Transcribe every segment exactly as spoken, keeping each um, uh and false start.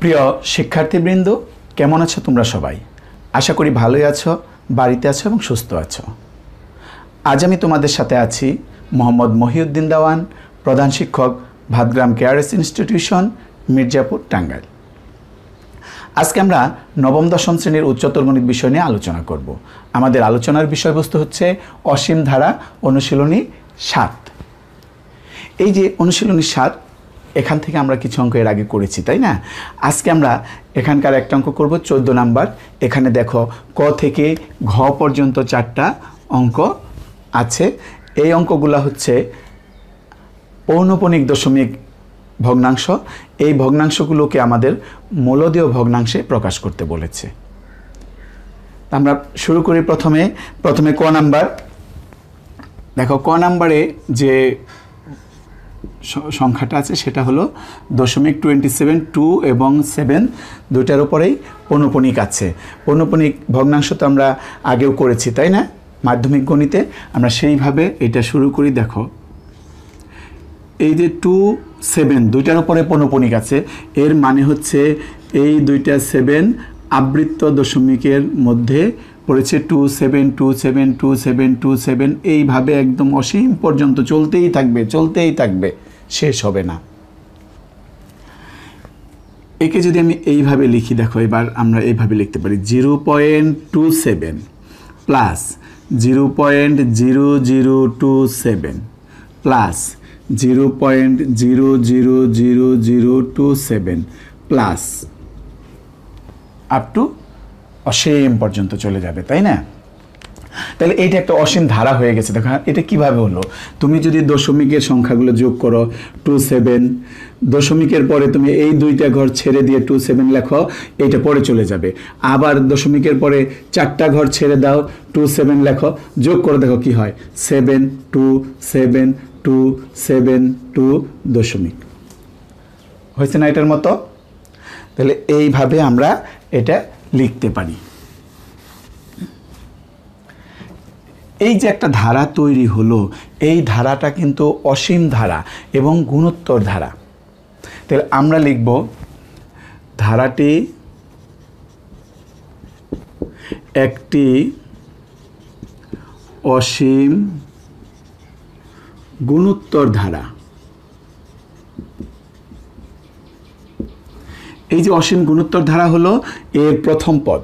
প্রিয় শিক্ষার্থীবৃন্দ, কেমন আছো তোমরা সবাই? আশা করি ভালোই আছো, বাড়িতে আছো এবং সুস্থ আছো। আজ আমি তোমাদের সাথে আছি মোহাম্মদ মহিউদ্দিন দেওয়ান, প্রধান শিক্ষক, ভাতগ্রাম কেআরএস ইনস্টিটিউশন, মির্জাপুর, টাঙ্গাইল। আজকে আমরা নবম দশম শ্রেণীর উচ্চতর গণিত বিষয় নিয়ে আলোচনা করব। আমাদের আলোচনার বিষয়বস্তু হচ্ছে অসীম ধারা অনুশীলনী সাত। এই যে অনুশীলনী সাত, এখান থেকে আমরা কিছু অঙ্ক এর আগে করেছি, তাই না? আজকে আমরা এখানকার একটা অঙ্ক করব, চোদ্দ নাম্বার। এখানে দেখো ক থেকে ঘ পর্যন্ত চারটা অঙ্ক আছে। এই অঙ্কগুলো হচ্ছে পৌনঃপুনিক দশমিক ভগ্নাংশ। এই ভগ্নাংশগুলোকে আমাদের মূলদীয় ভগ্নাংশে প্রকাশ করতে বলেছে। আমরা শুরু করি প্রথমে প্রথমে ক নাম্বার। দেখো ক নাম্বারে যে সংখ্যাটা আছে সেটা হলো দশমিক টোয়েন্টি সেভেন টু এবং সেভেন দুইটার উপরেই পৌনঃপুনিক আছে। পৌনঃপুনিক ভগ্নাংশ তো আমরা আগেও করেছি, তাই না? মাধ্যমিক গণিতে আমরা সেইভাবে এটা শুরু করি। দেখো এই যে টু সেভেন দুইটার উপরে পৌনঃপুনিক আছে, এর মানে হচ্ছে এই দুইটা সেভেন আবৃত্ত দশমিকের মধ্যে পড়েছে। Two seven two seven two seven two seven এইভাবে একদম অসীম পর্যন্ত চলতেই থাকবে চলতেই থাকবে শেষ হবে না। একে যদি আমি এইভাবে লিখি, দেখো এবার আমরা এইভাবে লিখতে পারি zero point two seven plus zero point zero zero two seven plus zero point zero zero zero zero two seven plus up to অসীম পর্যন্ত চলে যাবে, তাই না? তাহলে এইটা একটা অসীম ধারা হয়ে গেছে। দেখো এটা কিভাবে হলো, তুমি যদি দশমিকের সংখ্যাগুলো যোগ করো, টু সেভেন দশমিকের পরে তুমি এই দুইটা ঘর ছেড়ে দিয়ে টু সেভেন লেখো, এইটা পরে চলে যাবে। আবার দশমিকের পরে চারটা ঘর ছেড়ে দাও, টু সেভেন লেখো, যোগ করে দেখো কি হয়, seven two seven two seven two দশমিক হয়েছে না এটার মতো? তাহলে এইভাবে আমরা এটা লিখতে পারি। এই যে একটা ধারা তৈরি হলো, এই ধারাটা কিন্তু অসীম ধারা এবং গুণোত্তর ধারা। তাহলে আমরা লিখব ধারাটি একটি অসীম গুণোত্তর ধারা। এই যে অসীম গুণোত্তর ধারা হলো এর প্রথম পদ,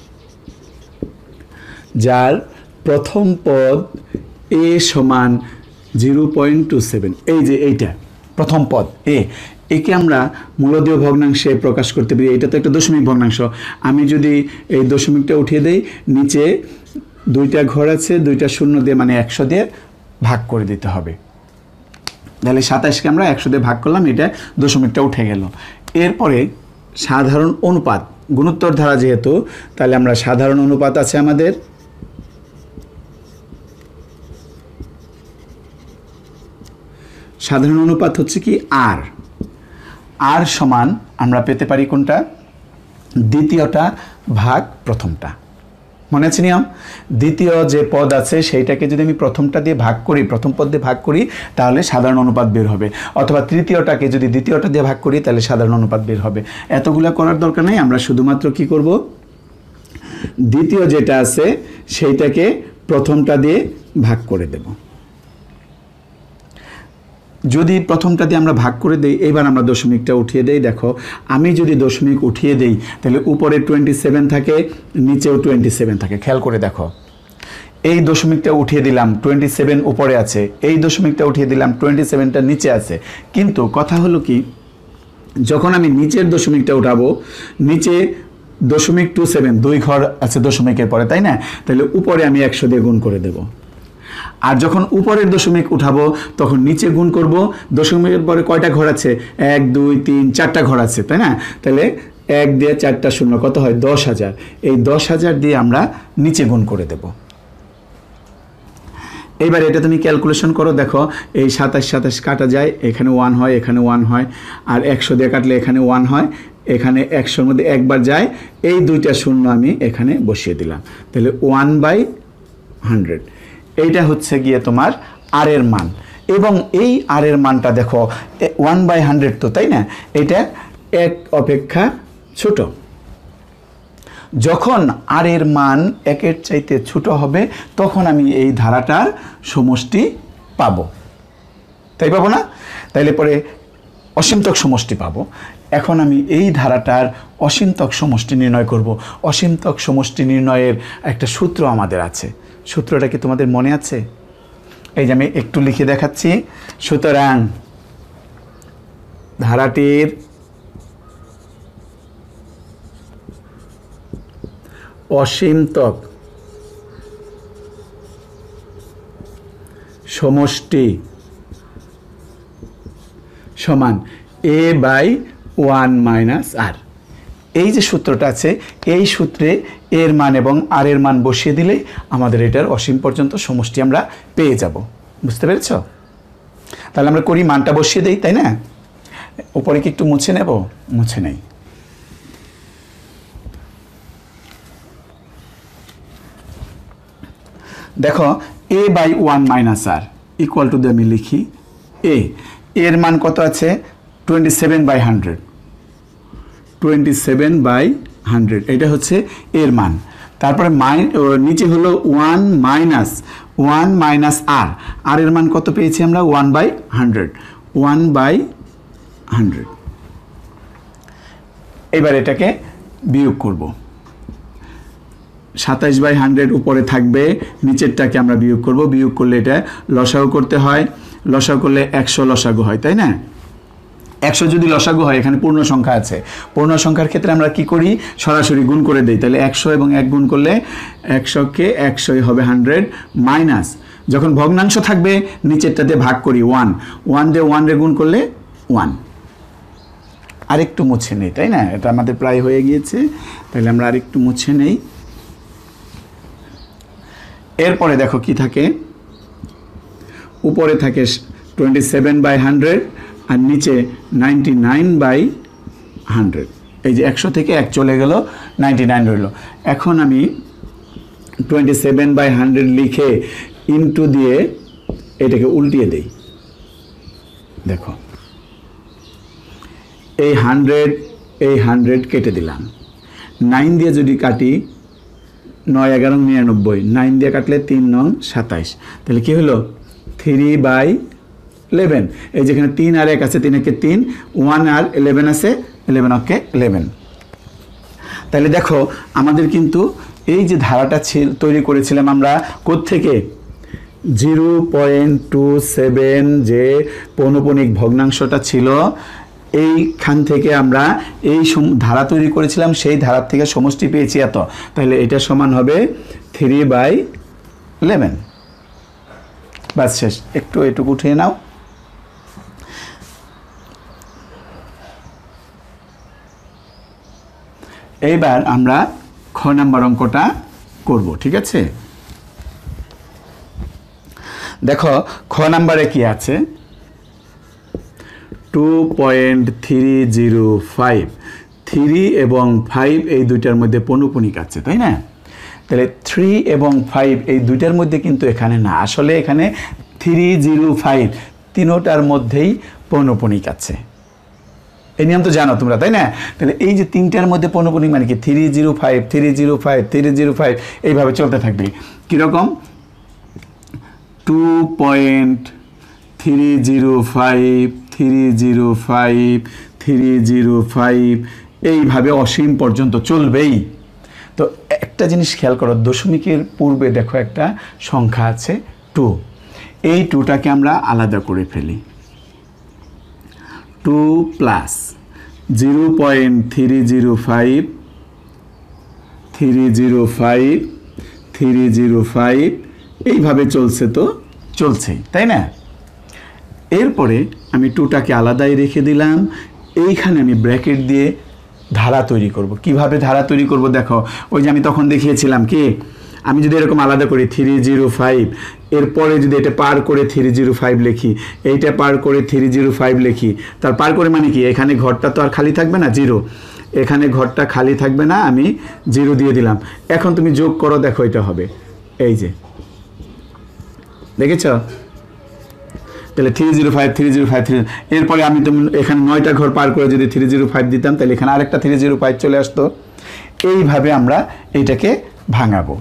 যার প্রথম পদ এ সমান জিরো পয়েন্ট টু সেভেন। এই যে এইটা প্রথম পদ এ, একে আমরা মূলদীয় ভগ্নাংশে প্রকাশ করতে পারি। এটা তো একটা দশমিক ভগ্নাংশ। আমি যদি এই দশমিকটা উঠিয়ে দেই, নিচে দুইটা ঘর আছে, দুইটা শূন্য দিয়ে মানে একশো দিয়ে ভাগ করে দিতে হবে। তাহলে সাতাশকে আমরা একশো দিয়ে ভাগ করলাম, এটা দশমিকটা উঠে গেল। এরপরে সাধারণ অনুপাত, গুণোত্তর ধারা যেহেতু, তাহলে আমরা সাধারণ অনুপাত আছে আমাদের। সাধারণ অনুপাত হচ্ছে কি আর আর সমান আমরা পেতে পারি কোনটা, দ্বিতীয়টা ভাগ প্রথমটা। মনে আছে নিয়ম, দ্বিতীয় যে পদ আছে সেইটাকে যদি আমি প্রথমটা দিয়ে ভাগ করি, প্রথম পদ দিয়ে ভাগ করি, তাহলে সাধারণ অনুপাত বের হবে। অথবা তৃতীয়টাকে যদি দ্বিতীয়টা দিয়ে ভাগ করি, তাহলে সাধারণ অনুপাত বের হবে। এতগুলা করার দরকার নেই, আমরা শুধুমাত্র কি করব, দ্বিতীয় যেটা আছে সেইটাকে প্রথমটা দিয়ে ভাগ করে দেব। যদি প্রথমটা দিয়ে আমরা ভাগ করে দেই, এবার আমরা দশমিকটা উঠিয়ে দেই। দেখো আমি যদি দশমিক উঠিয়ে দেই, তাহলে উপরে টোয়েন্টি সেভেন থাকে, নিচেও টোয়েন্টি সেভেন থাকে। খেয়াল করে দেখো, এই দশমিকটা উঠিয়ে দিলাম, টোয়েন্টি সেভেন উপরে আছে, এই দশমিকটা উঠিয়ে দিলাম, টোয়েন্টি সেভেনটা নিচে আছে। কিন্তু কথা হলো কি, যখন আমি নিচের দশমিকটা উঠাবো, নিচে দশমিক টু সেভেন দুই ঘর আছে দশমিকের পরে, তাই না? তাহলে উপরে আমি একশো দিয়ে গুণ করে দেব। আর যখন উপরের দশমিক উঠাবো, তখন নিচে গুণ করব। দশমিকের পরে কয়টা ঘর আছে, এক দুই তিন চারটা ঘর আছে, তাই না? তাহলে এক দিয়ে চারটা শূন্য কত হয়, দশ হাজার। এই দশ হাজার দিয়ে আমরা নিচে গুণ করে দেব। এইবার এটা তুমি ক্যালকুলেশন করো, দেখো এই সাতাশ সাতাশ কাটা যায়, এখানে ওয়ান হয়, এখানে ওয়ান হয়, আর একশো দিয়ে কাটলে এখানে ওয়ান হয়, এখানে একশোর মধ্যে একবার যায়, এই দুইটা শূন্য আমি এখানে বসিয়ে দিলাম। তাহলে ওয়ান বাই হান্ড্রেড, এইটা হচ্ছে গিয়ে তোমার আর এর মান। এবং এই আর এর মানটা দেখো ওয়ান বাই হান্ড্রেড তো, তাই না? এটা এক অপেক্ষা ছোট। যখন আর এর মান একের চাইতে ছোট হবে তখন আমি এই ধারাটার সমষ্টি পাবো, তাই পাবো না? তাইলে পরে অসীমতক সমষ্টি পাবো। এখন আমি এই ধারাটার অসীমতক সমষ্টি নির্ণয় করব। অসীমতক সমষ্টি নির্ণয়ের একটা সূত্র আমাদের আছে। সূত্রটা কি তোমাদের মনে আছে? এই যে আমি একটু লিখে দেখাচ্ছি। সুতরাং ধারাটির অসীমতক সমষ্টি সমান a by one minus r. এই যে সূত্রটা আছে, এই সূত্রে এর মান এবং আর এর মান বসিয়ে দিলে আমাদের এটার অসীম পর্যন্ত সমষ্টি আমরা পেয়ে যাব। বুঝতে পেরেছ? তাহলে আমরা করি, মানটা বসিয়ে দেই, তাই না? উপরে কি একটু মুছে নেব? মুছে নেই। দেখো, a by one minus r equal to দিয়ে আমি লিখি এ। এর মান কত আছে? Twenty seven by hundred. Twenty seven by hundred এটা হচ্ছে এর মান। তারপরে মাই নিচে হলো one minus one minus r. আর এর মান কত পেয়েছি আমরা? One by hundred. One by hundred. এবার এটাকে বিয়োগ করব। সাতাইশ বাই হান্ড্রেড উপরে থাকবে, নিচেরটাকে আমরা বিয়োগ করব। বিয়োগ করলে এটা লসাগু করতে হয়, লসাগু করলে একশো লসাগু হয়, তাই না? একশো যদি লসাগু হয়, এখানে পূর্ণ সংখ্যা আছে, পূর্ণ সংখ্যার ক্ষেত্রে আমরা কি করি? সরাসরি গুণ করে দিই। তাহলে একশো এবং এক গুণ করলে একশোকে একশোই হবে হান্ড্রেড মাইনাস, যখন ভগ্নাংশ থাকবে নিচেরটাতে ভাগ করি ওয়ান, ওয়ান দিয়ে ওয়ান রে গুণ করলে ওয়ান। আরেকটু মুছে নেই, তাই না? এটা আমাদের প্রায় হয়ে গিয়েছে, তাহলে আমরা আরেকটু মুছে নেই। এরপরে দেখো কি থাকে, উপরে থাকে টোয়েন্টি সেভেন বাই হান্ড্রেড আর নিচে নাইনটি নাইন বাই হান্ড্রেড। এই যে একশো থেকে এক চলে গেল, নাইনটি নাইন রইল। এখন আমি টোয়েন্টি সেভেন বাই হান্ড্রেড লিখে ইনটু দিয়ে এটাকে উল্টিয়ে দেই। দেখো, এই হান্ড্রেড এই হান্ড্রেড কেটে দিলাম। নাইন দিয়ে যদি কাটি, নয় এগারো নিরানব্বই, নাইন দিয়ে কাটলে তিন নং সাতাইশ। তাহলে কি হলো? Three by eleven. এই যেখানে তিন আর এক আছে, তিন একে তিন, ওয়ান আর ইলেভেন আছে, ইলেভেন ওকে ইলেভেন। তাহলে দেখো, আমাদের কিন্তু এই যে ধারাটা তৈরি করেছিলাম আমরা কোত্থেকে? জিরো পয়েন্ট টু সেভেন যে পৌনঃপুনিক ভগ্নাংশটা ছিল, এইখান থেকে আমরা এই ধারা তৈরি করেছিলাম, সেই ধারার থেকে সমষ্টি পেয়েছি এত। তাহলে এটা সমান হবে থ্রি বাই ইলেভেন। বাস, শেষ। একটু এটুকু উঠিয়ে নাও। এইবার আমরা খ নাম্বার অঙ্কটা করব, ঠিক আছে? দেখো, খ নাম্বারে কি আছে? Two point three zero five. Three এবং ফাইভ এই দুইটার মধ্যে পৌনঃপুনিক আছে, তাই না? তাহলে থ্রি এবং ফাইভ এই দুইটার মধ্যে কিন্তু এখানে না, আসলে এখানে থ্রি জিরো ফাইভ তিনোটার মধ্যেই পৌনঃপুনিক আছে। এই নিয়ম তো জানো তোমরা, তাই না? তাহলে এই যে তিনটার মধ্যে পৌনঃপুনিক মানে কি? Three zero five three zero five three zero five এইভাবে চলতে থাকবে। কীরকম? Two point three zero five three zero five three zero five এইভাবে অসীম পর্যন্ত চলবেই। তো একটা জিনিস খেয়াল করো, দশমিকের পূর্বে দেখো একটা সংখ্যা আছে টু। এই টুটাকে আমরা আলাদা করে ফেলি। Two plus zero point three zero five three zero five three zero five এইভাবে চলছে, তো চলছেই, তাই না? এরপরে আমি টুটাকে আলাদাই রেখে দিলাম। এইখানে আমি ব্র্যাকেট দিয়ে ধারা তৈরি করব। কিভাবে ধারা তৈরি করব? দেখো, ওই যে আমি তখন দেখিয়েছিলাম কি, আমি যদি এরকম আলাদা করি থ্রি জিরো ফাইভ, এরপরে যদি এটা পার করে থ্রি জিরো ফাইভ লিখি, এইটা পার করে থ্রি জিরো ফাইভ লিখি, তার পার করে মানে কি? এখানে ঘরটা তো আর খালি থাকবে না, জিরো। এখানে ঘরটা খালি থাকবে না, আমি জিরো দিয়ে দিলাম। এখন তুমি যোগ করো, দেখো এটা হবে এই যে, দেখেছ? তাহলে three zero five three zero five three এরপরে আমি তো এখানে নয়টা ঘর পার করে যদি থ্রি জিরো ফাইভ দিতাম তাহলে এখানে আরেকটা থ্রি জিরো ফাইভ চলে আসতো। এইভাবে আমরা এইটাকে ভাঙাবো।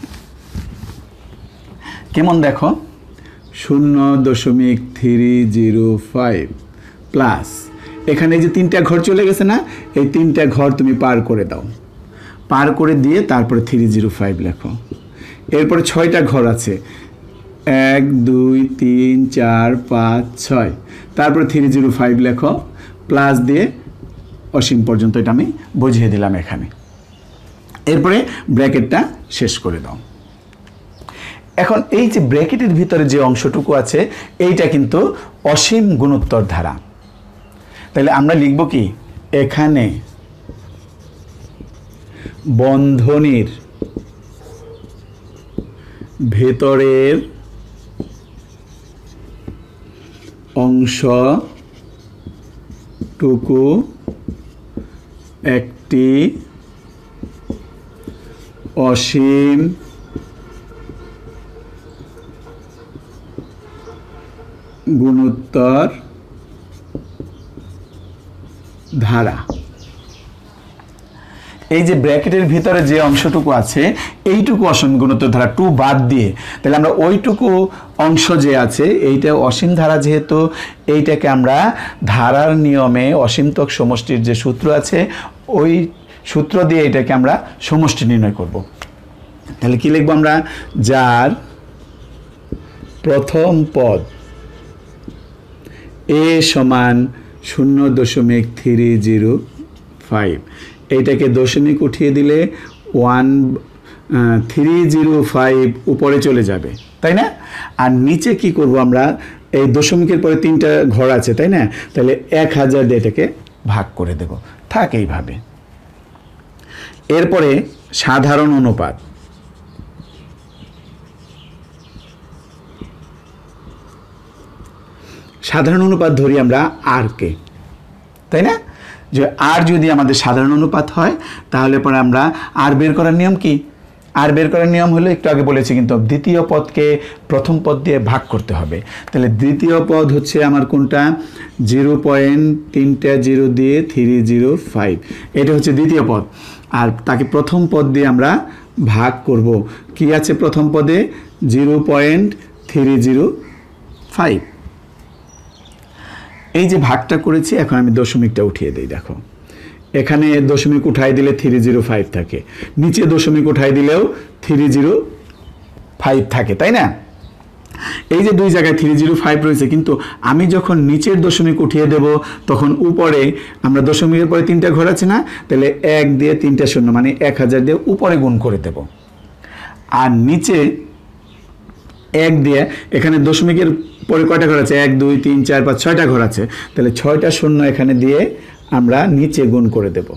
কেমন দেখো, শূন্য দশমিক থ্রি জিরো ফাইভ প্লাস এখানে এই যে তিনটা ঘর চলে গেছে না, এই তিনটা ঘর তুমি পার করে দাও, পার করে দিয়ে তারপরে থ্রি জিরো ফাইভ লেখো। এরপরে ছয়টা ঘর আছে, এক দুই তিন চার পাঁচ ছয়, তারপরে থ্রি জিরো ফাইভ লেখো, প্লাস দিয়ে অসীম পর্যন্ত। এটা আমি বুঝিয়ে দিলাম এখানে। এরপরে ব্র্যাকেটটা শেষ করে দাও। এখন এই যে ব্র্যাকেটের ভিতরে যে অংশটুকু আছে এইটা কিন্তু অসীম গুণোত্তর ধারা। তাহলে আমরা লিখব কি, এখানে বন্ধনীর ভেতরের অংশটুকু একটি অসীম গুণোত্তর ধারা। এই যে ব্র্যাকেটের ভিতরে যে অংশটুকু আছে এইটুকু অসীম গুণোত্তর ধারা, টু বাদ দিয়ে, তাহলে আমরা ওইটুকু অংশ যে আছে এইটা অসীম ধারা, যেহেতু এইটাকে আমরা ধারার নিয়মে অসীমতক সমষ্টির যে সূত্র আছে ওই সূত্র দিয়ে এটাকে আমরা সমষ্টি নির্ণয় করব। তাহলে কি লিখবো আমরা, যার প্রথম পদ এ সমান শূন্য দশমিক থ্রি জিরো ফাইভ, এইটাকে দশমিক উঠিয়ে দিলে ওয়ান থ্রি জিরো ফাইভ উপরে চলে যাবে, তাই না? আর নিচে কি করব আমরা, এই দশমিকের পরে তিনটা ঘর আছে, তাই না? তাহলে এক হাজার দিয়ে এটাকে ভাগ করে দেব, থাক এইভাবে। এরপরে সাধারণ অনুপাত, সাধারণ অনুপাত ধরি আমরা আর কে, তাই না? যে আর যদি আমাদের সাধারণ অনুপাত হয় তাহলে পরে আমরা আর বের করার নিয়ম কি, আর বের করার নিয়ম হলো একটু আগে বলেছি, কিন্তু দ্বিতীয় পদকে প্রথম পদ দিয়ে ভাগ করতে হবে। তাহলে দ্বিতীয় পদ হচ্ছে আমার কোনটা, জিরো পয়েন্ট তিনটা জিরো দিয়ে থ্রি জিরো ফাইভ, এটা হচ্ছে দ্বিতীয় পদ। আর তাকে প্রথম পদ দিয়ে আমরা ভাগ করব। কি আছে প্রথম পদে, zero point three zero five. এই যে ভাগটা করেছি, এখন আমি দশমিকটা উঠিয়ে দিই। দেখো এখানে দশমিক উঠাই দিলে থ্রি জিরো ফাইভ থাকে, নিচে দশমিক উঠাই দিলেও থ্রি জিরো ফাইভ থাকে, তাই না? এই যে দুই জায়গায় থ্রি জিরো ফাইভ রয়েছে, কিন্তু আমি যখন নিচের দশমিক উঠিয়ে দেব তখন উপরে আমরা দশমিকের পরে তিনটা ঘর আছে না, তাহলে এক দিয়ে তিনটা শূন্য মানে এক হাজার দিয়ে উপরে গুণ করে দেব। আর নিচে এক দিয়ে, এখানে দশমিকের পরে কয়টা ঘর আছে, এক দুই তিন চার পাঁচ ছয়টা ঘর আছে, তাহলে ছয়টা শূন্য এখানে দিয়ে আমরা নিচে গুণ করে দেব।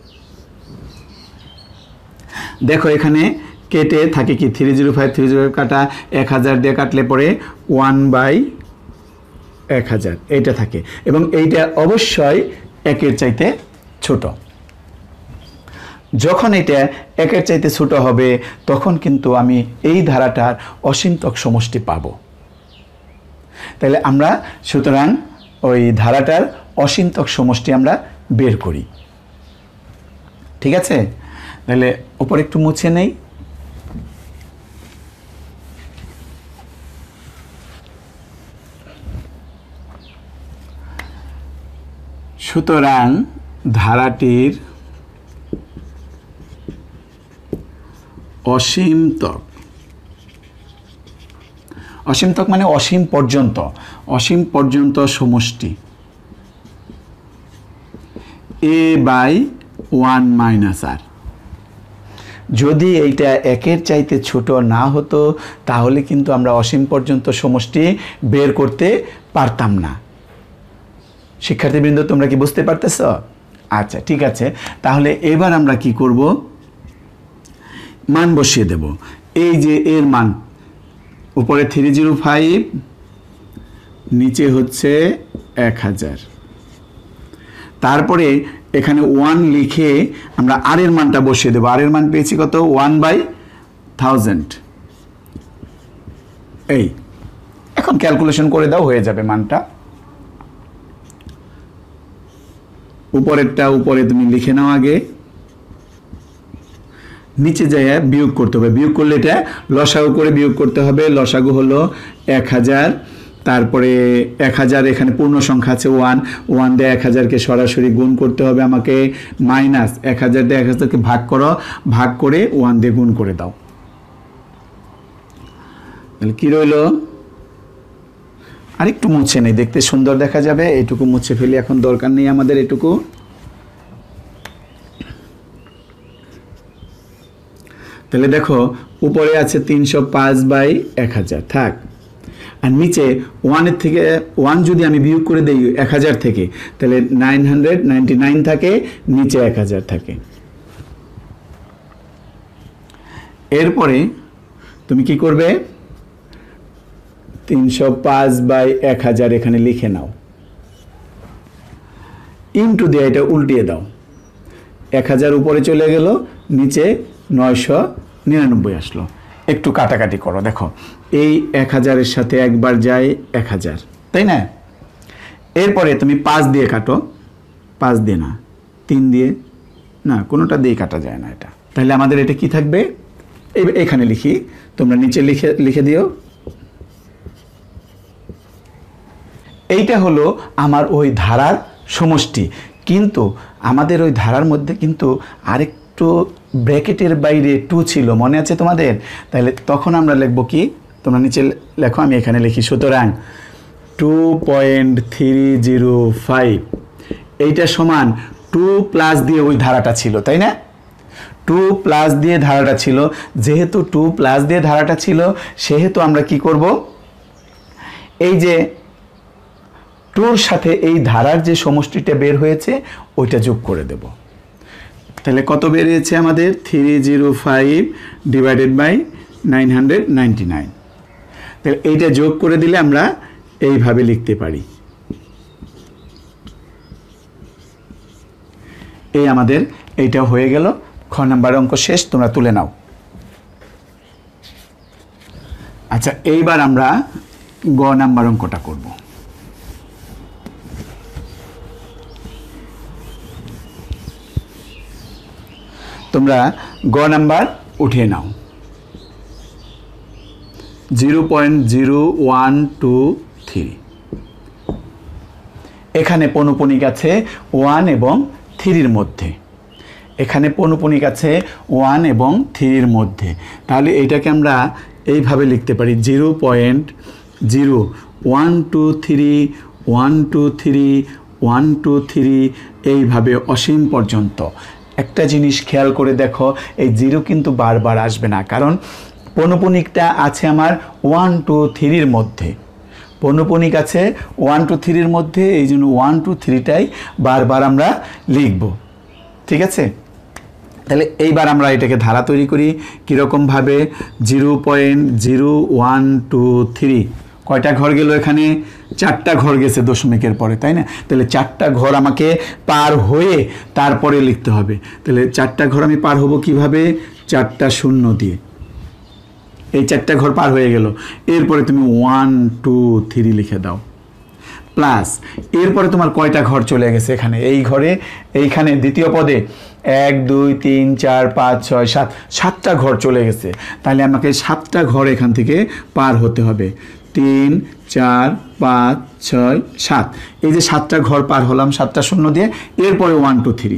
দেখো এখানে কেটে থাকে কি, three zero five three zero কাটা এক হাজার দিয়ে কাটলে পরে ওয়ান বাই এক হাজার এইটা থাকে, এবং এইটা অবশ্যই একের চাইতে ছোট। যখন এটা একের চাইতে ছোট হবে তখন কিন্তু আমি এই ধারাটার অসীমতক সমষ্টি পাবো। তাহলে আমরা সুতরাং ওই ধারাটার অসীমতক সমষ্টি আমরা বের করি, ঠিক আছে? তাহলে উপরে একটু মুছে নেই। সুতরাং ধারাটির অসীমতক, অসীমতক মানে অসীম পর্যন্ত, অসীম পর্যন্ত সমষ্টি a by one minus r. যদি এইটা একের চাইতে ছোট না হতো তাহলে কিন্তু আমরা অসীম পর্যন্ত সমষ্টি বের করতে পারতাম না। শিক্ষার্থীবৃন্দ তোমরা কি বুঝতে পারতেছ? আচ্ছা ঠিক আছে, তাহলে এবার আমরা কি করব, মান বসিয়ে দেব। এই যে এর মান উপরে থ্রি জিরো ফাইভ, নিচে হচ্ছে এক হাজার, তারপরে এখানে ওয়ান লিখে আমরা আর এর মানটা বসিয়ে দেবো। আর এর মান পেয়েছি কত, ওয়ান বাই থাউজেন্ড। এই এখন ক্যালকুলেশন করে দাও, হয়ে যাবে মানটা। উপরেরটা উপরে তুমি লিখে নাও আগে, নিচে যায় বিয়োগ করতে হবে। বিয়োগ করলে এটা লসাগু করে বিয়োগ করতে হবে। লসাগু হলো এক হাজার, তারপরে এক হাজার এখানে পূর্ণ সংখ্যা আছে ওয়ান, ওয়ান দিয়ে এক হাজারকে সরাসরি গুণ করতে হবে আমাকে, মাইনাস এক হাজার দিয়ে এক হাজারকে ভাগ করো, ভাগ করে ওয়ান দিয়ে গুণ করে দাও। তাহলে কি রইল? আরেকটু মুছে নেই, দেখতে সুন্দর দেখা যাবে। এইটুকু মুছে ফেলি, এখন দরকার নেই আমাদের এটুকু। তাহলে দেখো উপরে আছে তিনশো পাঁচ বাই এক হাজার থাক, আর নিচে ওয়ানের থেকে ওয়ান যদি আমি বিয়োগ করে দিই এক হাজার থেকে, তাহলে নাইন হান্ড্রেড নাইনটি নাইন থাকে, নিচে এক হাজার থাকে। এরপরে তুমি কি করবে? তিনশো পাঁচ বাই এক হাজার এখানে লিখে নাও, ইন্টু দিয়ে এটা উল্টিয়ে দাও। এক হাজার উপরে চলে গেল, নিচে নয়শো নিরানব্বই আসলো। একটু কাটাকাটি করো, দেখো এই এক হাজারের সাথে একবার যায় এক হাজার, তাই না? এরপরে তুমি পাঁচ দিয়ে কাটো, পাঁচ দিয়ে না তিন দিয়ে, না কোনোটা দিয়ে কাটা যায় না এটা। তাহলে আমাদের এটা কি থাকবে? এখানে লিখি, তোমরা নিচে লিখে লিখে দিও। এইটা হলো আমার ওই ধারার সমষ্টি, কিন্তু আমাদের ওই ধারার মধ্যে কিন্তু আরেকটু ব্র্যাকেটের বাইরে টু ছিল, মনে আছে তোমাদের? তাহলে তখন আমরা লিখব কি? তোমরা নিচে লেখো, আমি এখানে লিখি। সুতরাং two point three zero five এইটা সমান টু প্লাস দিয়ে ওই ধারাটা ছিল, তাই না? টু প্লাস দিয়ে ধারাটা ছিল, যেহেতু টু প্লাস দিয়ে ধারাটা ছিল সেহেতু আমরা কি করব? এই যে টুর সাথে এই ধারার যে সমষ্টিটা বের হয়েছে ওইটা যোগ করে দেব। তাহলে কত বেরিয়েছে আমাদের? Three zero five divided by nine hundred ninety nine. তাহলে এইটা যোগ করে দিলে আমরা এইভাবে লিখতে পারি। এই আমাদের এইটা হয়ে গেল। খ নাম্বার অঙ্ক শেষ, তোমরা তুলে নাও। আচ্ছা, এইবার আমরা গ নাম্বার অঙ্কটা করব। তোমরা গ নাম্বার উঠিয়ে নাও। Zero point zero one two three, এখানে পৌনঃপুনিক আছে ওয়ান এবং থ্রির মধ্যে, এখানে পৌনঃপুনিক আছে ওয়ান এবং থ্রির মধ্যে। তাহলে এইটাকে আমরা এইভাবে লিখতে পারি, zero point zero one two three one two three one two three এইভাবে অসীম পর্যন্ত। একটা জিনিস খেয়াল করে দেখো, এই জিরো কিন্তু বারবার আসবে না, কারণ পৌনঃপুনিকটা আছে আমার ওয়ান টু থ্রির মধ্যে। পৌনঃপুনিক আছে ওয়ান টু থ্রির মধ্যে, এই জন্য ওয়ান টু থ্রিটাই বারবার আমরা লিখব। ঠিক আছে? তাহলে এইবার আমরা এটাকে ধারা তৈরি করি কীরকমভাবে? Zero point zero one two three, কয়টা ঘর গেল এখানে? চারটা ঘর গেছে দশমিকের পরে, তাই না? তাহলে চারটা ঘর আমাকে পার হয়ে তারপরে লিখতে হবে। তাহলে চারটা ঘর আমি পার হব কিভাবে? চারটা শূন্য দিয়ে। এই চারটা ঘর পার হয়ে গেল, এরপরে তুমি ওয়ান টু থ্রি লিখে দাও, প্লাস এরপরে তোমার কয়টা ঘর চলে গেছে এখানে? এই ঘরে, এইখানে দ্বিতীয় পদে এক দুই তিন চার পাঁচ ছয় সাত, সাতটা ঘর চলে গেছে। তাহলে আমাকে সাতটা ঘর এখান থেকে পার হতে হবে। তিন চার পাঁচ ছয় সাত, এই যে সাতটা ঘর পার হলাম সাতটা শূন্য দিয়ে, এরপরে ওয়ান টু থ্রি,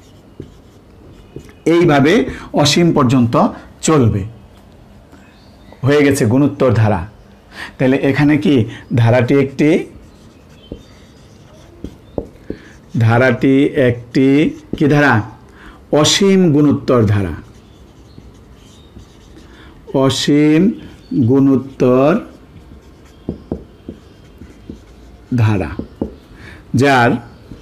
এইভাবে অসীম পর্যন্ত চলবে। হয়ে গেছে গুণোত্তর ধারা। তাহলে এখানে কি ধারাটি একটি ধারাটি একটি কি ধারা? অসীম গুণোত্তর ধারা। অসীম গুণোত্তর ধারা, যার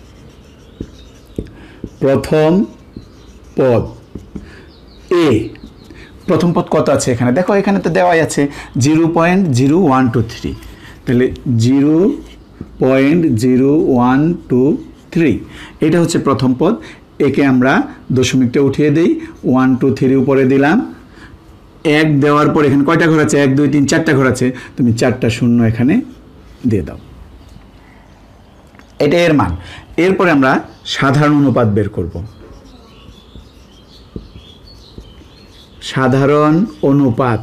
প্রথম পদ এ। প্রথম পদ কত আছে এখানে? দেখো এখানে তো দেওয়াই আছে zero point zero one two three. তাহলে zero point zero one two three, এটা হচ্ছে প্রথম পদ। একে আমরা দশমিকটা উঠিয়ে দিই, ওয়ান টু থ্রি উপরে দিলাম, এক দেওয়ার পর এখানে কয়টা ঘর আছে? এক দুই তিন চারটা ঘর আছে, তুমি চারটা শূন্য এখানে দিয়ে দাও। এটা এর মান। এরপরে আমরা সাধারণ অনুপাত বের করব। সাধারণ অনুপাত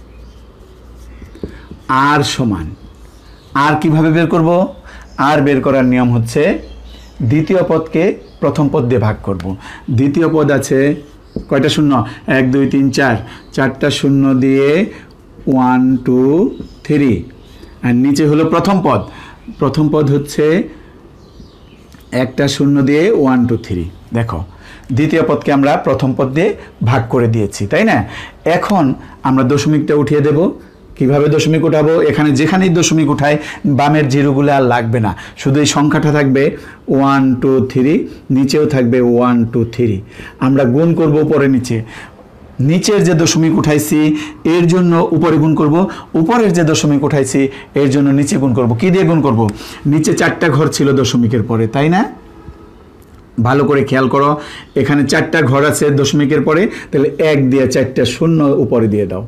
আর সমান, আর কিভাবে বের করব? আর বের করার নিয়ম হচ্ছে দ্বিতীয় পদকে প্রথম পদ দিয়ে ভাগ করব। দ্বিতীয় পদ আছে কয়টা শূন্য? এক দুই তিন চার, চারটা শূন্য দিয়ে ওয়ান টু থ্রি, আর নিচে হলো প্রথম পদ। প্রথম পদ হচ্ছে একটা শূন্য দিয়ে ওয়ান টু থ্রি। দেখো দ্বিতীয় পদকে আমরা প্রথম পদ দিয়ে ভাগ করে দিয়েছি, তাই না? এখন আমরা দশমিকটা উঠিয়ে দেব। কিভাবে দশমিক উঠাবো? এখানে যেখানেই দশমিক উঠায় বামের জিরোগুলো আর লাগবে না, শুধু এই সংখ্যাটা থাকবে ওয়ান টু থ্রি, নিচেও থাকবে ওয়ান টু থ্রি। আমরা গুণ করব উপরে নিচে। নিচের যে দশমিক উঠাইছি এর জন্য উপরে গুণ করব, উপরের যে দশমিক উঠাইছি এর জন্য নিচে গুণ করব। কি দিয়ে গুণ করব? নিচে চারটা ঘর ছিল দশমিকের পরে, তাই না? ভালো করে খেয়াল করো, এখানে চারটা ঘর আছে দশমিকের পরে, তাহলে এক দিয়ে চারটা শূন্য উপরে দিয়ে দাও।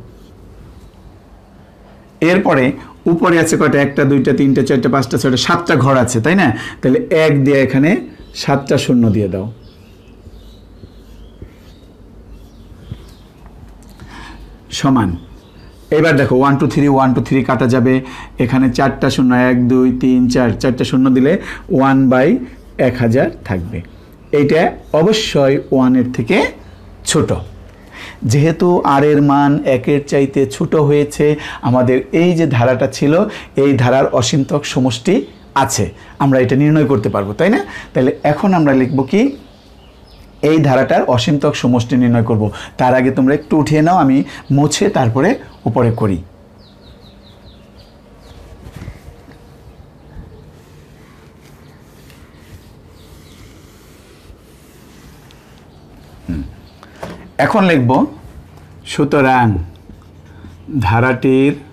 এরপরে উপরে আছে কয়টা? একটা দুইটা তিনটা চারটা পাঁচটা ছয়টা সাতটা ঘর আছে, তাই না? তাহলে এক দিয়ে এখানে সাতটা শূন্য দিয়ে দাও। সমান। এবার দেখো one two three one two three কাটা যাবে, এখানে চারটা শূন্য, এক দুই তিন চার, চারটা শূন্য দিলে ওয়ান বাই এক হাজার থাকবে। এইটা অবশ্যই ওয়ানের থেকে ছোট। যেহেতু আর এর মান একের চাইতে ছোট হয়েছে, আমাদের এই যে ধারাটা ছিল এই ধারার অসীমতক সমষ্টি আছে, আমরা এটা নির্ণয় করতে পারবো, তাই না? তাহলে এখন আমরা লিখব কি? এই ধারাটার অসীমতক সমষ্টি নির্ণয় করব। তার আগে তোমরা একটু উঠিয়ে নাও, আমি মুছে তারপরে উপরে করি। এখন লিখব সুতরাং ধারাটির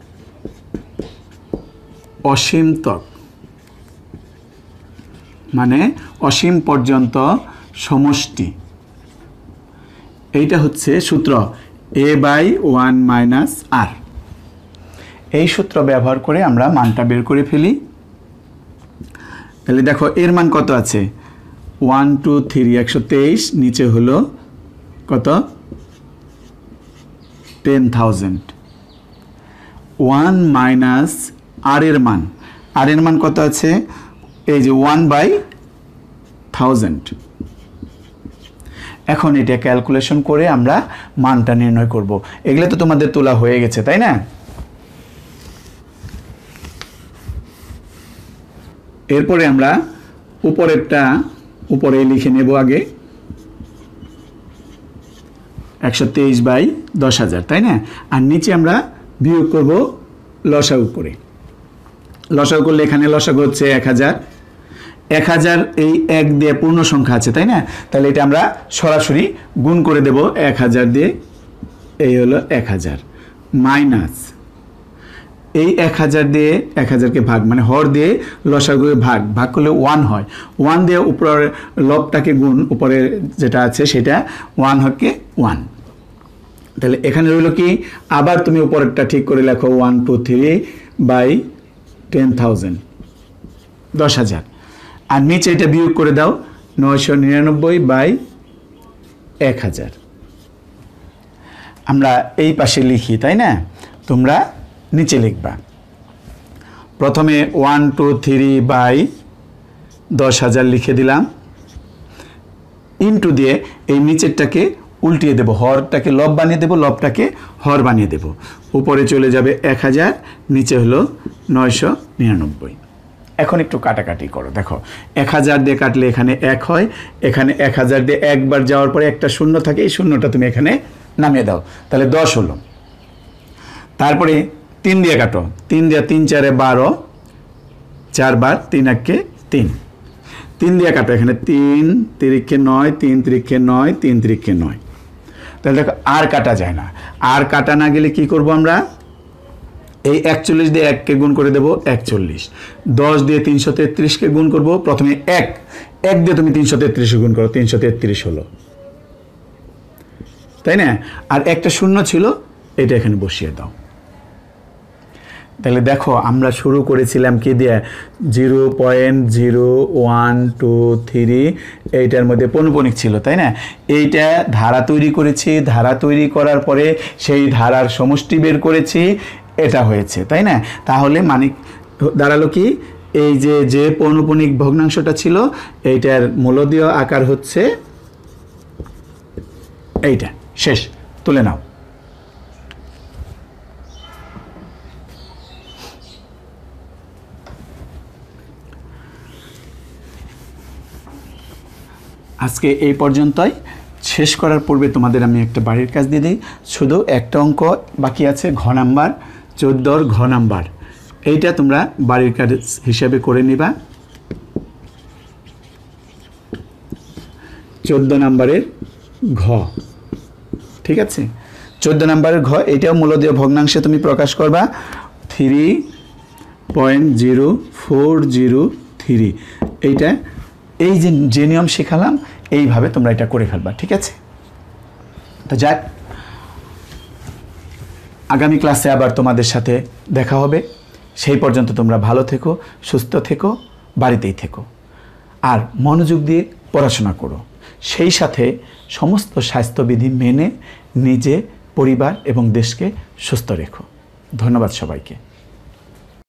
অসীমতক মানে অসীম পর্যন্ত সমষ্টি, এইটা হচ্ছে সূত্র a by one minus r. এই সূত্র ব্যবহার করে আমরা মানটা বের করে ফেলি। তাহলে দেখো এর মান কত আছে? ওয়ান টু থ্রি একশো তেইশ, নিচে হলো কত? Ten thousand. One minus r এর মান, আর এর মান কত আছে? এই যে ওয়ান বাই থাউজেন্ড। এখন এটা ক্যালকুলেশন করে আমরা মানটা নির্ণয় করব। এগুলো তো তোমাদের তোলা হয়ে গেছে, তাই না? এরপরে আমরা উপরেরটা উপরে লিখে নেব আগে, একশো তেইশ বাই দশ হাজার, তাই না? আর নিচে আমরা বিয়োগ করব লসাগু করে। লসাগু করলে এখানে লসাগু হচ্ছে এক হাজার। এক হাজার এই এক দিয়ে পূর্ণ সংখ্যা আছে, তাই না? তাহলে এটা আমরা সরাসরি গুণ করে দেব এক হাজার দিয়ে। এই হলো এক হাজার মাইনাস এই এক হাজার দিয়ে এক হাজারকে ভাগ, মানে হর দিয়ে লসাগুকে ভাগ, ভাগ করলে ওয়ান হয়। ওয়ান দিয়ে উপরের লবটাকে গুণ, উপরে যেটা আছে সেটা ওয়ান হকে ওয়ান। তাহলে এখানে রইল কি? আবার তুমি উপরেরটা ঠিক করে লেখো, one two three by ten thousand, দশ হাজার। আর নিচে এটা বিয়োগ করে দাও, নয়শো নিরানব্বই বাই এক হাজার। আমরা এই পাশে লিখি, তাই না? তোমরা নিচে লিখবা। প্রথমে ওয়ান টু থ্রি বাই দশ হাজার লিখে দিলাম, ইন্টু দিয়ে এই নিচেরটাকে উল্টিয়ে দেব, হরটাকে লব বানিয়ে দেব, লবটাকে হর বানিয়ে দেব। উপরে চলে যাবে এক হাজার, নিচে হলো নয়শো নিরানব্বই। এখন একটু কাটাকাটি করো। দেখো এক হাজার দিয়ে কাটলে এখানে এক হয়, এখানে এক হাজার দিয়ে একবার যাওয়ার পরে একটা শূন্য থাকে, এই শূন্যটা তুমি এখানে নামিয়ে দাও, তাহলে দশ হলো। তারপরে তিন দিয়ে কাটো, তিন দিয়ে তিন চারে বারো, চারবার তিন একে তিন, তিন দিয়ে কাটো, এখানে তিন তিরিক্ষে নয়, তিন তিরিক্ষে নয়, তিন তিরিক্ষে নয়। তাহলে দেখো আর কাটা যায় না। আর কাটা না গেলে কি করব আমরা? এই একচল্লিশ দিয়ে এককে গুণ করে দেবো একচল্লিশ। দশ দিয়ে তিনশো তেত্রিশকে গুণ করবো, প্রথমে এক এক দিয়ে তুমি তিনশো তেত্রিশে গুণ করো, তিনশো তেত্রিশ হলো। তাই না? আর একটা শূন্য ছিল, এটা এখানে বসিয়ে দাও। তাহলে দেখো আমরা শুরু করেছিলাম কি দিয়ে, zero point zero one two three, এইটার মধ্যে পৌনঃপুনিক ছিল, তাই না? এইটা ধারা তৈরি করেছি, ধারা তৈরি করার পরে সেই ধারার সমষ্টি বের করেছি, এটা হয়েছে, তাই না? তাহলে মানে দাঁড়ালো কি, এই যে যে পৌনঃপুনিক ভগ্নাংশটা ছিল এইটার মূলদীয় আকার হচ্ছে এইটা। শেষ, তুলে নাও। আজকে এই পর্যন্তই। শেষ করার পূর্বে তোমাদের আমি একটা বাড়ির কাজ দিয়ে দিই। শুধু একটা অঙ্ক বাকি আছে, ঘ নাম্বার, চোদ্দোর ঘ নাম্বার। এইটা তোমরা বাড়ির কাজ হিসেবে করে নিবা। চোদ্দো নাম্বারের ঘ, ঠিক আছে? চোদ্দো নাম্বারের ঘ, এইটাও মূলদীয় ভগ্নাংশে তুমি প্রকাশ করবা, three point zero four zero three. এইটা এই যে যে নিয়ম শেখালাম এইভাবে তোমরা এটা করে ফেলবা, ঠিক আছে? তো যাক, আগামী ক্লাসে আবার তোমাদের সাথে দেখা হবে। সেই পর্যন্ত তোমরা ভালো থেকো, সুস্থ থেকো, বাড়িতেই থেকো, আর মনোযোগ দিয়ে পড়াশোনা করো। সেই সাথে সমস্ত স্বাস্থ্যবিধি মেনে নিজে, পরিবার এবং দেশকে সুস্থ রেখো। ধন্যবাদ সবাইকে।